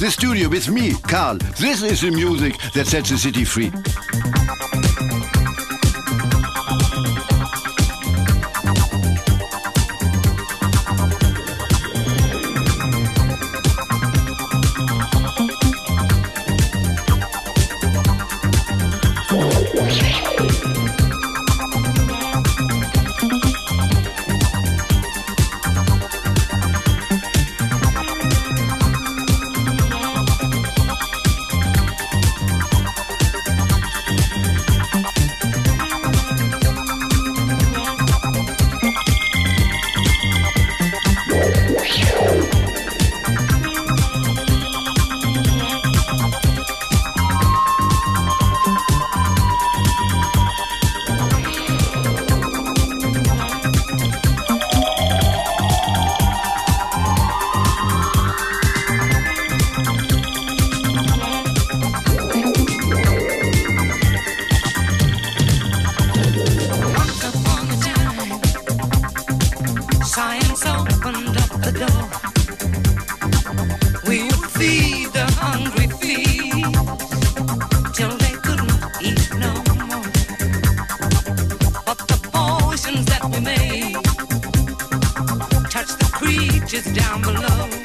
the studio with me, Carl. This is the music that sets the city free. Science opened up the door. We would feed the hungry feet till they couldn't eat no more. But the poisons that we made touched the creatures down below.